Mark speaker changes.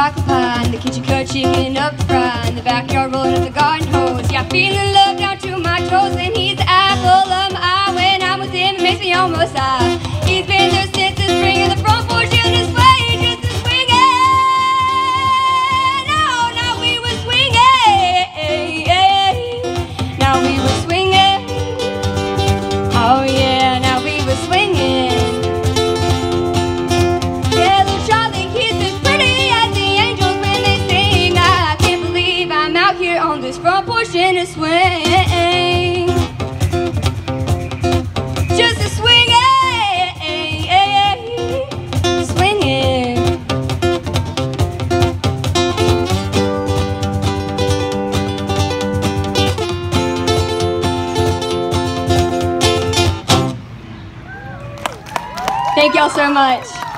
Speaker 1: chocolate pie, in the kitchen cut chicken up to fry, in the backyard rolling up the garden hose. Yeah, feeling love down to my toes, and he's the apple of my eye. When I'm with him, it makes me almost sigh. He's been there since the spring, and the front porch in his way, just a swinging. Oh, now we were swinging. Now we were swinging. Oh yeah, now we were swinging. Yeah, little Charlie, he's as pretty as the angels when they sing. I can't believe I'm out here on this front porch in a swing. Just a swinging, swinging. Thank y'all so much.